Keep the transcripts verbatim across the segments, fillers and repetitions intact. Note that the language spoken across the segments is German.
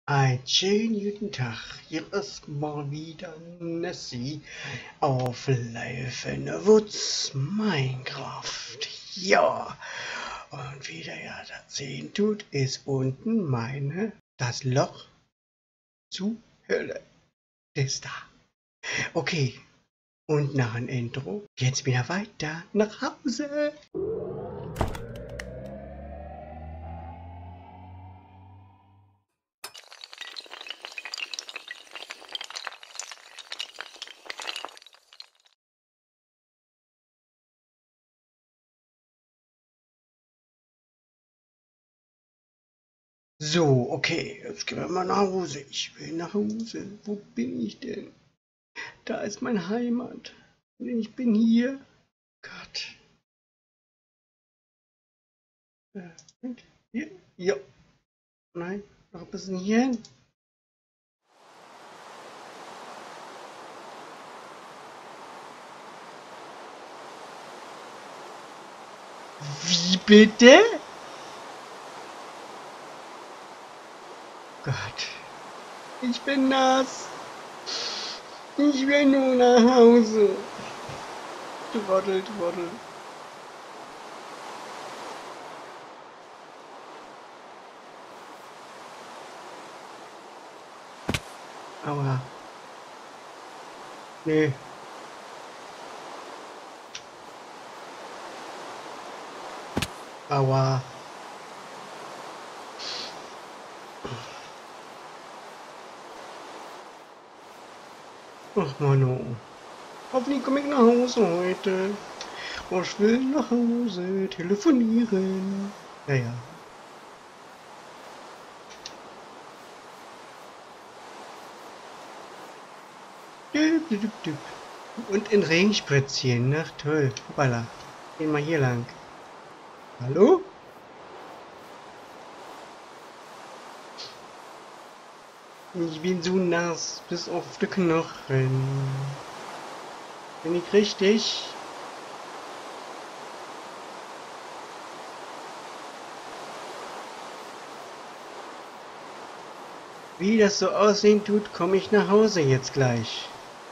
Einen schönen guten Tag. Hier ist mal wieder Nessie auf Live in the Woods Minecraft. Ja, und wie der ja das sehen tut, ist unten meine, das Loch zur Hölle. Ist da. Okay, und nach dem Intro geht's wieder weiter nach Hause. So, okay, jetzt gehen wir mal nach Hause. Ich will nach Hause. Wo bin ich denn? Da ist meine Heimat. Und ich bin hier. Gott. Äh, und hier? Ja. Nein, noch ein bisschen hier hin. Wie bitte? Gott. Ich bin nass. Ich will nur nach Hause. Trottel, Trottel. Aua. Nee. Aua. Ach Mano. Hoffentlich komme ich nach Hause heute. Oh, ich will nach Hause telefonieren. Ja, ja. Düpp, düpp, düpp. Und in Regen spazieren, ne? Toll. Hoppala. Gehen wir hier lang. Hallo? Ich bin so nass bis auf die Knochen. Bin ich richtig? Wie das so aussehen tut, komme ich nach Hause jetzt gleich.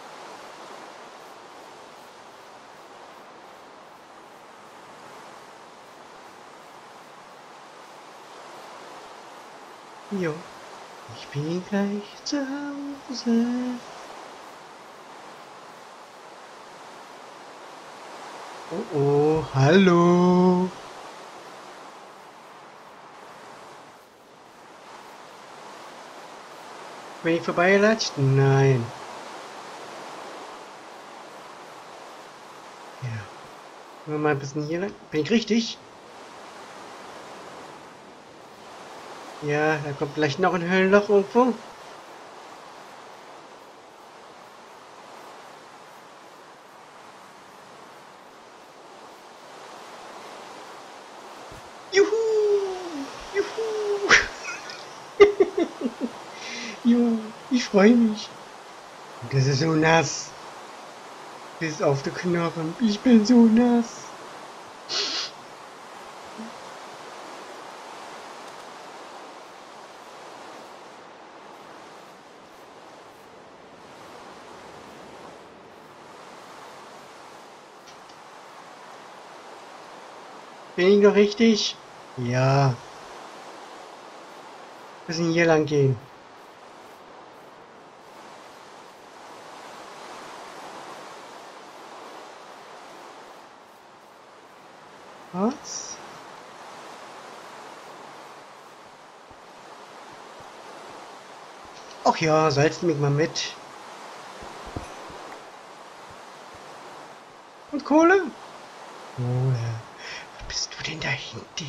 Jo, ich bin gleich zu Hause. Oh oh, hallo. Bin ich vorbeigelatscht? Nein. Ja. Nur mal ein bisschen hier lang. Bin ich richtig? Ja, da kommt gleich noch ein Höhlenloch irgendwo. Juhu! Juhu! Juhu, ich freue mich. Das ist so nass. Bis auf die Knochen. Ich bin so nass. Bin ich noch richtig? Ja. Wir müssen hier lang gehen. Was? Ach ja, salzen mich mal mit. Und Kohle? Kohle. Wo bist du denn da hinten?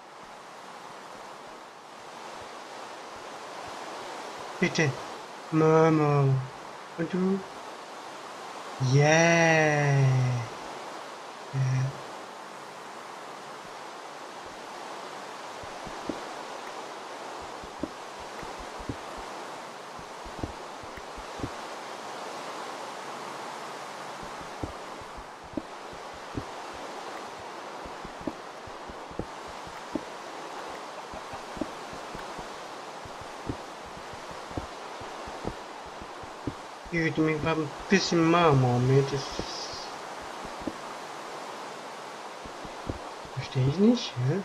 Bitte. Mama. Und du? Yeah. Yeah. Gut, mir war ein bisschen Marmor mit. Das verstehe ich nicht. Hä?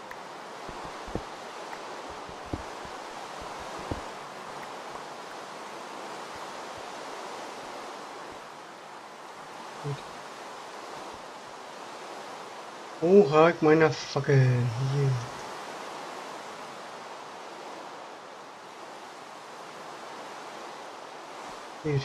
Gut. Oh, halt meiner Fackel. Hier. Gut.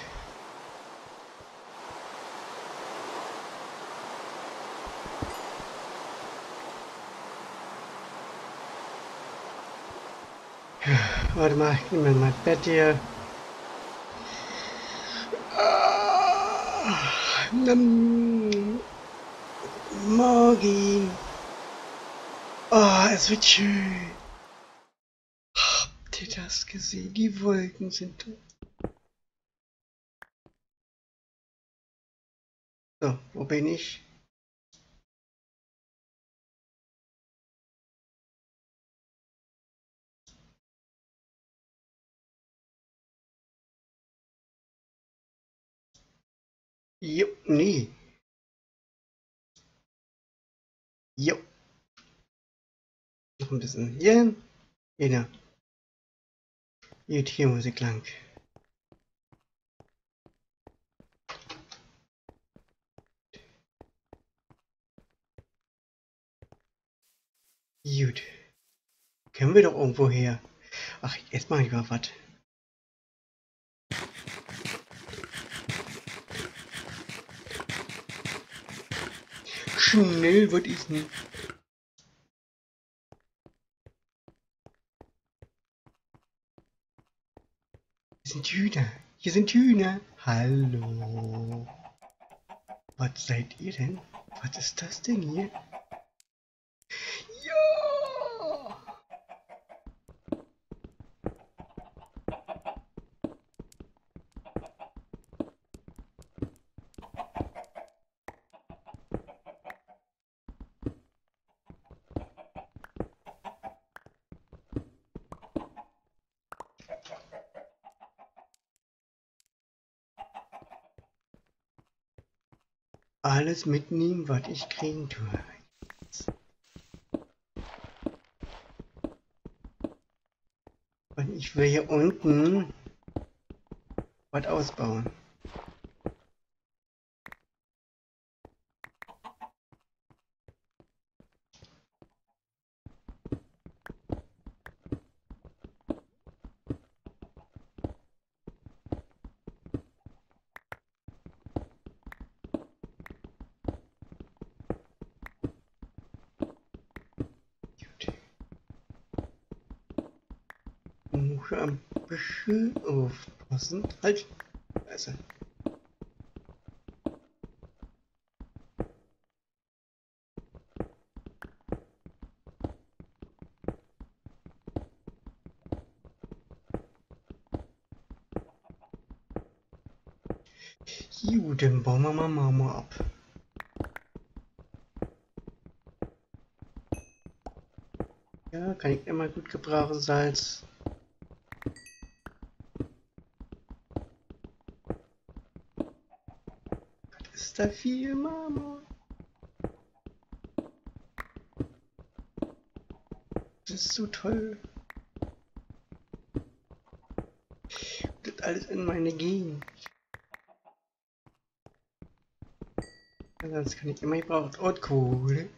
Warte mal, ich nehme mein Bett hier. Ah, ähm, morgen. Oh, es wird schön. Habt ihr das gesehen? Die Wolken sind... So, wo bin ich? Jo, nee. Jo. Noch ein bisschen hier. Genau. Gut, hier muss ich lang. Gut. Können wir doch irgendwo her. Ach, jetzt mache ich mal was. Schnell, was ist denn? Hier sind Hühner. Hier sind Hühner. Hallo. Was seid ihr denn? Was ist das denn hier? Ja! Alles mitnehmen, was ich kriegen tue. Und ich will hier unten was ausbauen. Gut. Muss ein bisschen aufpassen. Halt! Also. Gut, dann bauen wir mal Marmor ab. Ja, kann ich immer gut gebrauchen, Salz. Was ist da viel Marmor? Das ist so toll. Das alles in meine Gegend. Das kann ich immer gebrauchen. Und Kohle.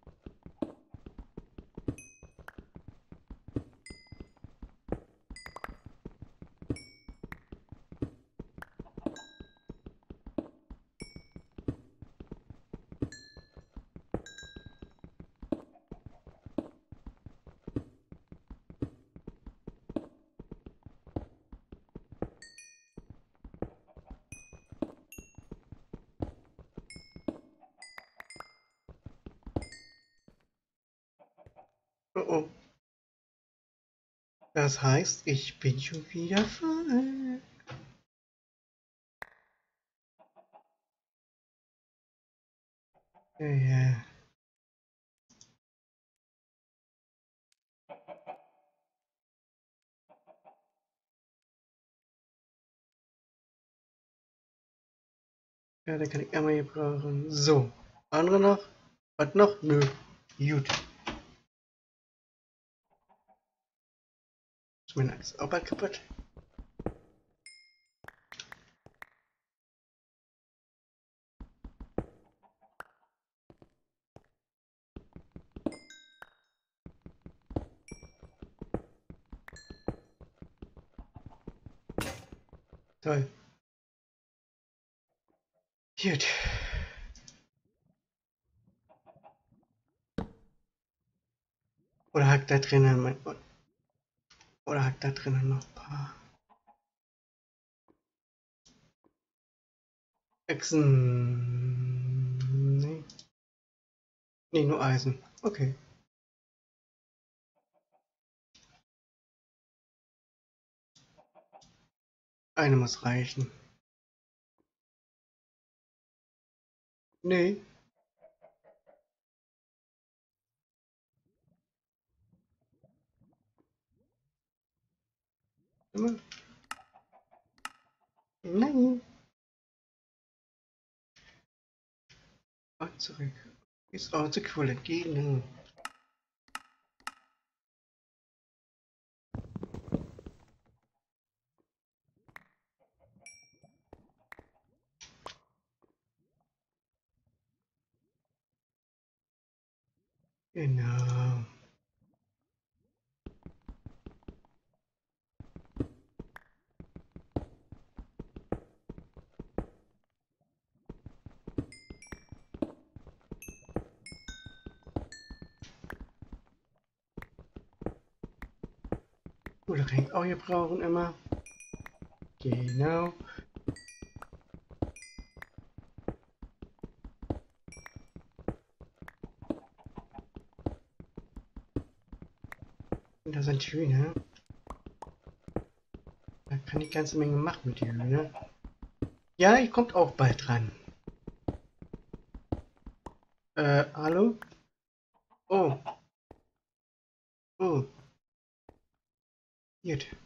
Oh oh. Das heißt, ich bin schon wieder voll. Ja, ja. Ja, den kann ich einmal gebrauchen. So. Andere noch? Was noch? Nö. Gut. Ist meine Axt auch bald kaputt? Toll. Gut. Oder hackt da drinnen mein. Oder hackt da drinnen noch ein paar Echsen. Nee. Nee, nur Eisen. Okay. Eine muss reichen. Nee. Immer. Nein. Und zurück. Ist auch zu cool entgegen. Genau. Oder kann ich auch hier brauchen immer. Genau. Und da sind Hühner. Da kann ich ganze Menge machen mit den Hühnern. Ja, ich kommt auch bald dran. Äh, hallo? Oh. Oh. Gut.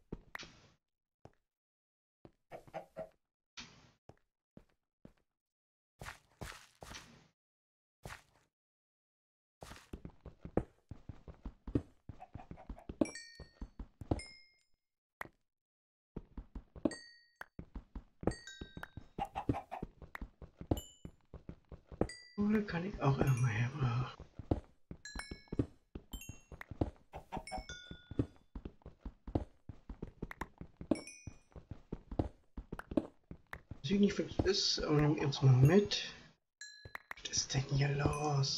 Kohle kann ich auch immer herbrauchen. Ich weiß nicht, was das ist, aber nehmen wir jetzt mal mit. Was ist denn hier los?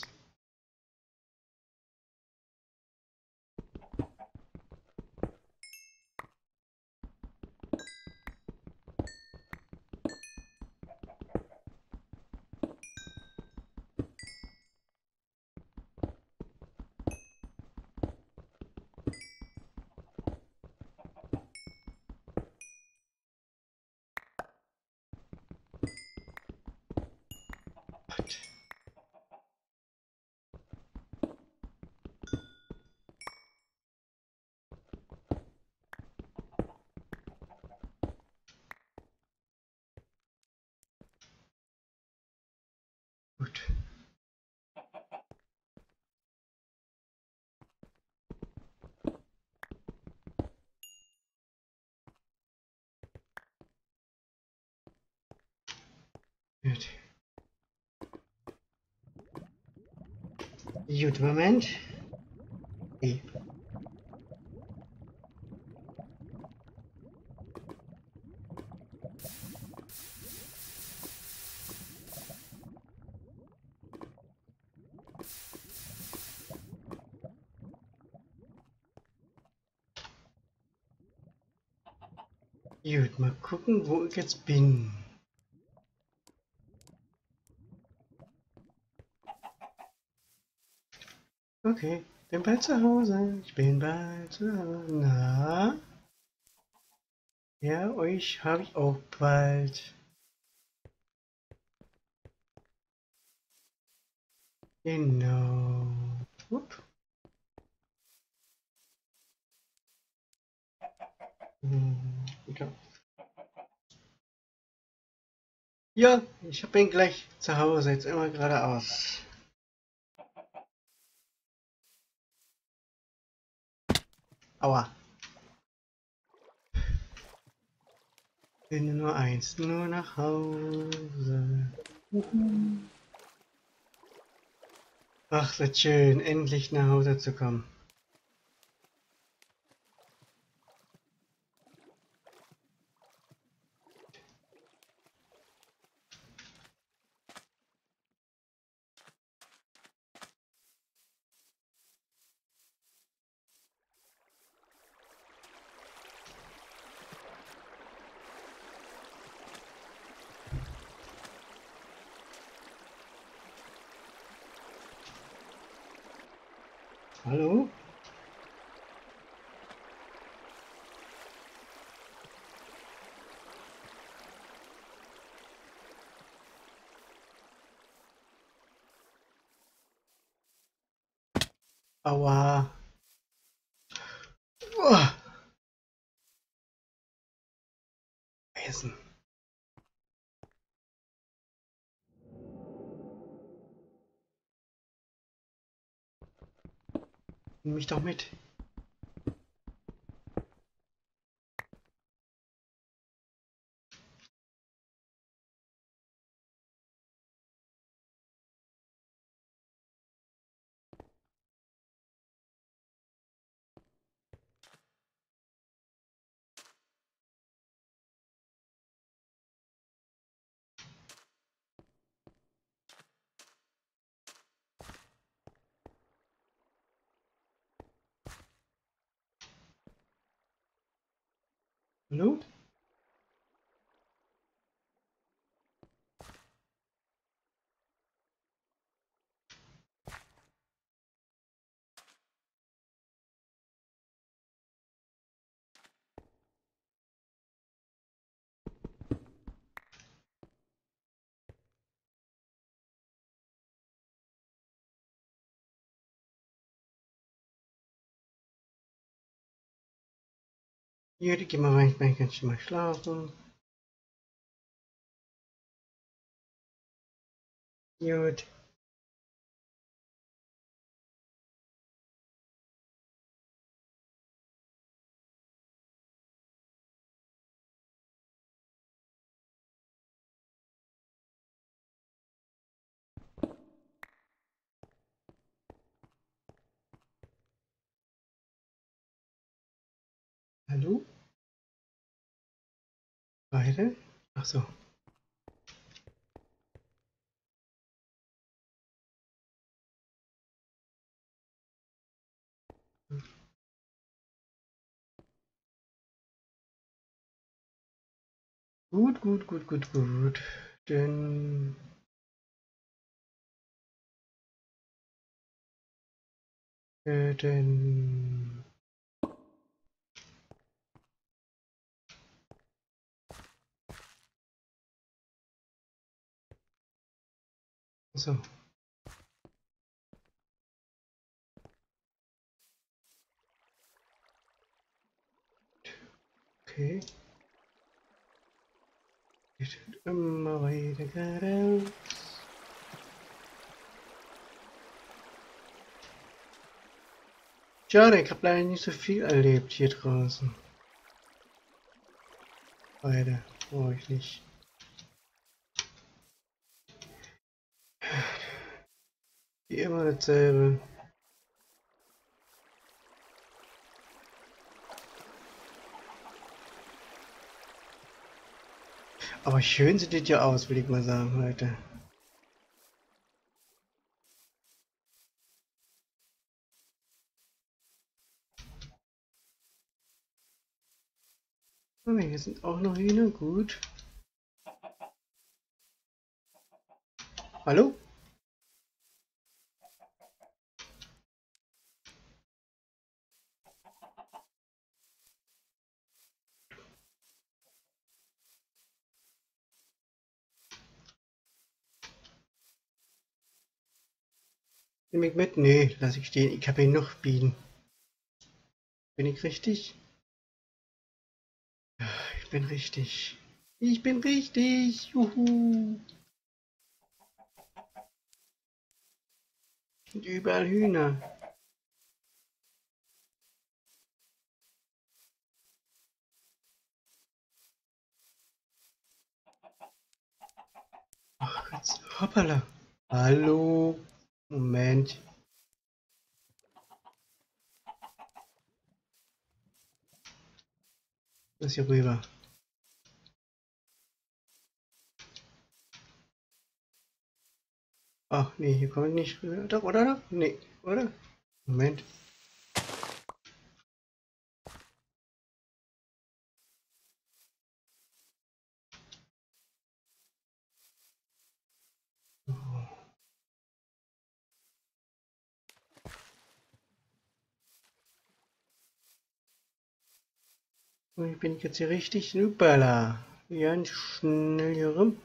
Gott. Gut. Gut. Gut, Moment. Okay. Gut, mal gucken, wo ich jetzt bin. Okay, bin bald zu Hause. Ich bin bald zu Hause. Na? Ja, euch habe ich auch bald. Genau. Upp. Hm, ja. Ja, ich bin gleich zu Hause, jetzt immer geradeaus. Aua. Bin nur eins, nur nach Hause. Ach, wird schön, endlich nach Hause zu kommen. Hallo? Aua. Uah. Essen. Nimm mich doch mit. Hallo? Hier, geh mal rein, ich kann schon mal schlafen. Gut. Hallo? Beide? Ach so. Gut, gut, gut, gut, gut. Denn... Äh, denn... So. Okay. Geht immer weiter geradeaus. Schade, ich habe leider nicht so viel erlebt hier draußen. Beide brauche ich nicht. Wie immer dasselbe. Aber schön sieht das ja aus, will ich mal sagen, Leute. Oh, hier sind auch noch Hühner, gut. Hallo? Nimm ich mit? Nee, lass ich stehen. Ich habe hier noch Bienen. Bin ich richtig? Ja, ich bin richtig. Ich bin richtig. Juhu. Und überall Hühner. Ach Gott. Hoppala. Hallo. Moment. Was hier rüber? Ach nee, hier komme ich nicht rüber. Doch, oder? Doch? Nee, oder? Moment. Oh, ich bin jetzt hier richtig. Hoppala. Ganz schnell hier rum.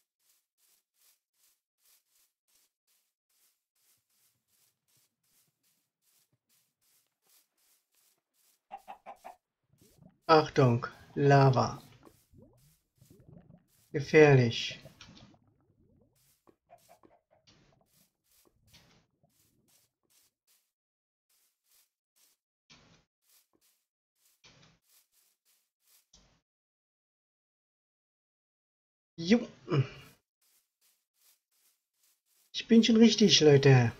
Achtung, Lava. Gefährlich. Jo. Ich bin schon richtig, Leute.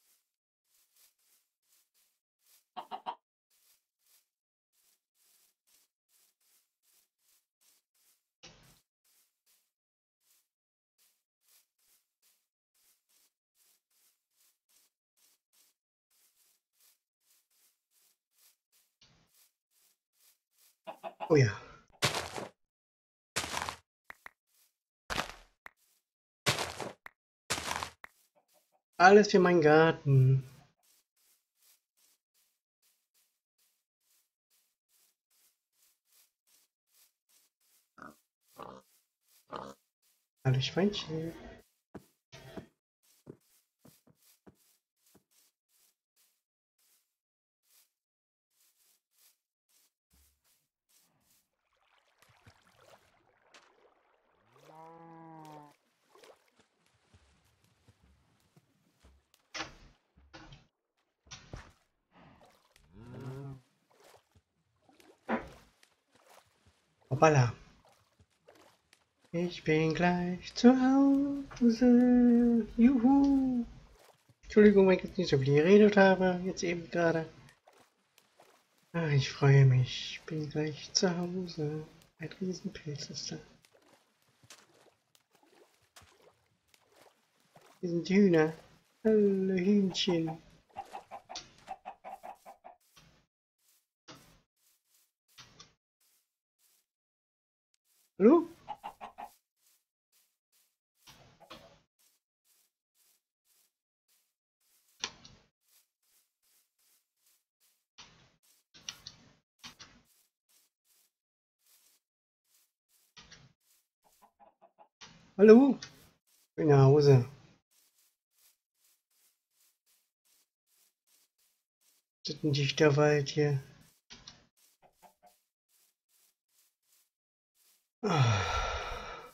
Oh ja. Alles für meinen Garten. Hallo Schweinchen. Hoppala. Ich bin gleich zu Hause. Juhu. Entschuldigung, wenn ich jetzt nicht so viel geredet habe, jetzt eben gerade. Ah, ich freue mich. Ich bin gleich zu Hause. Ein Riesenpilz ist da. Hier sind die Hühner. Hallo Hühnchen. Hallo? Hallo? Ich bin nach Hause. Das ist ein dichter Wald hier. Ah.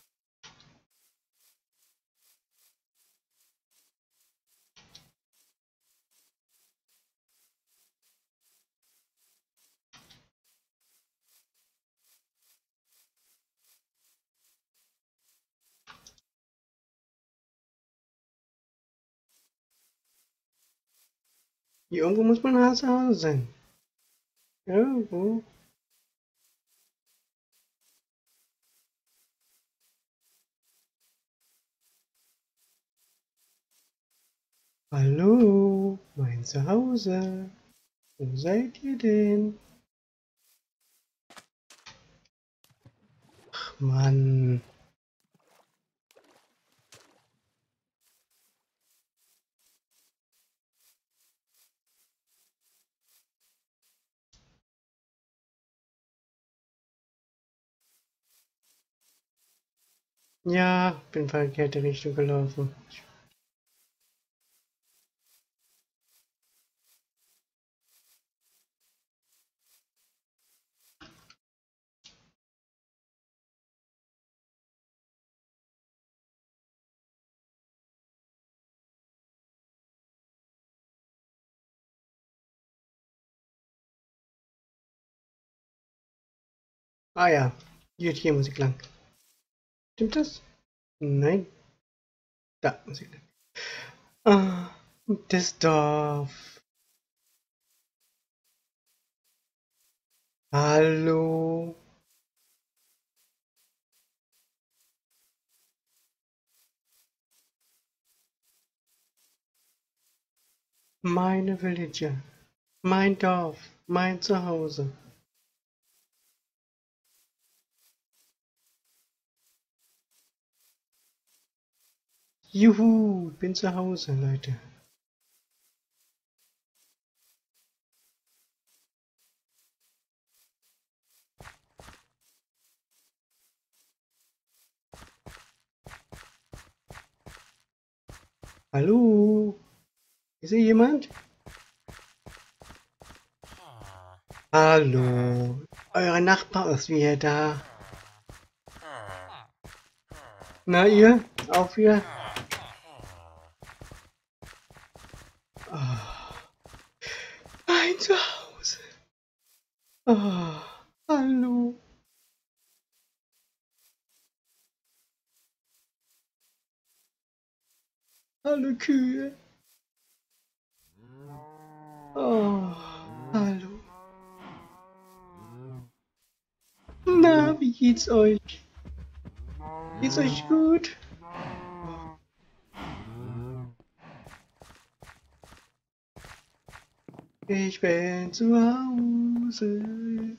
Hier irgendwo muss man zu Hause sein. Irgendwo. Hallo, mein Zuhause. Wo seid ihr denn? Ach Mann. Ja, bin verkehrte Richtung gelaufen. Ah ja, hier, hier muss ich lang. Stimmt das? Nein. Da muss ich lang. Ah, das Dorf. Hallo. Meine Villager. Mein Dorf. Mein Zuhause. Juhu, bin zu Hause, Leute. Hallo? Ist hier jemand? Hallo? Euer Nachbar ist wieder da. Na ihr? Auch wieder? Oh, mein Zuhause. Oh, hallo? Hallo Kühe. Oh, hallo. Na, wie geht's euch? Geht's euch gut? Ich bin zu Hause.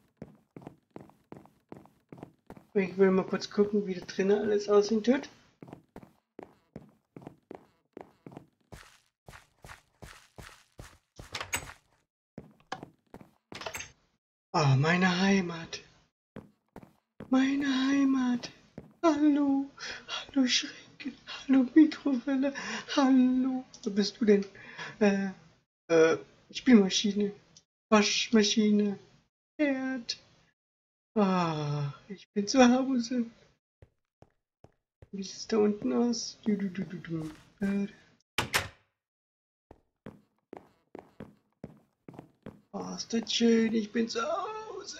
Ich will mal kurz gucken, wie da drinnen alles aussehen tut. Oh, meine Heimat. Meine Heimat. Hallo. Hallo Schränke. Hallo Mikrowelle. Hallo. Wo bist du denn? Äh, äh, Spülmaschine. Waschmaschine. Herd. Ah, ich bin zu Hause. Wie sieht es da unten aus? Du, du, du, du, du. Äh, Oh, ist das schön. Ich bin zu Hause.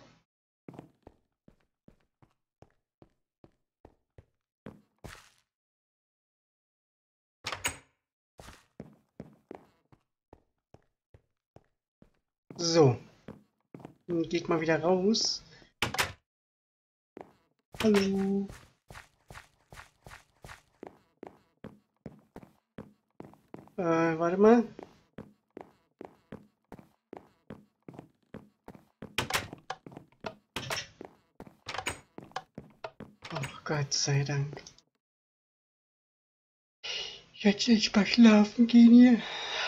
So, dann gehe ich mal wieder raus. Hallo. Äh, warte mal. Oh, Gott sei Dank. Jetzt will ich mal schlafen gehen hier.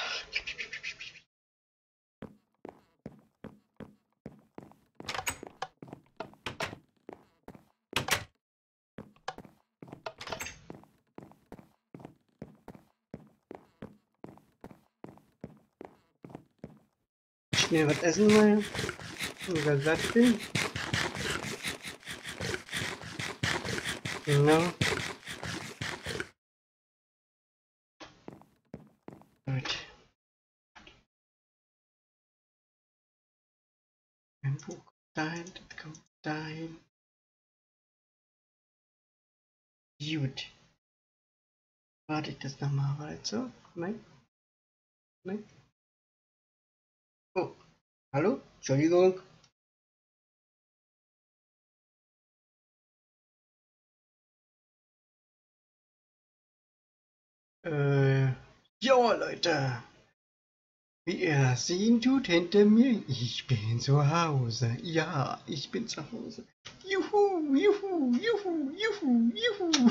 Schnell was essen mal. Oder satt bin. Genau. Gut. Ein Buch kommt dahin, das kommt dahin. Gut. Warte ich das nochmal weiter? Nein? Nein? Oh, hallo? Entschuldigung. Äh, ja, Leute. Wie ihr sehen tut hinter mir, ich bin zu Hause. Ja, ich bin zu Hause. Juhu, juhu, juhu, juhu, juhu.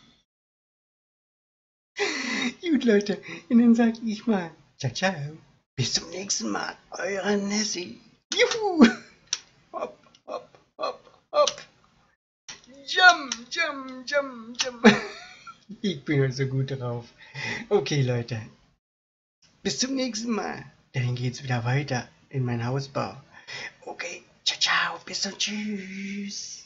Gut, Leute, und dann sag ich mal, ciao, ciao. Bis zum nächsten Mal, eure Nessie. Juhu. Hopp, hopp, hopp, hopp. Jump, jump, jump, jump. Ich bin halt so gut drauf. Okay, Leute. Bis zum nächsten Mal. Dann geht's wieder weiter in mein Hausbau. Okay, ciao, ciao, bis dann, tschüss.